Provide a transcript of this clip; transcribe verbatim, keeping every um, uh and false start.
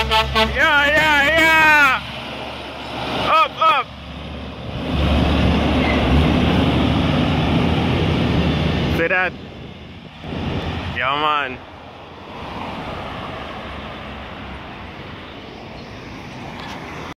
Yeah, yeah, yeah! Up, up! Say that. Yeah, man.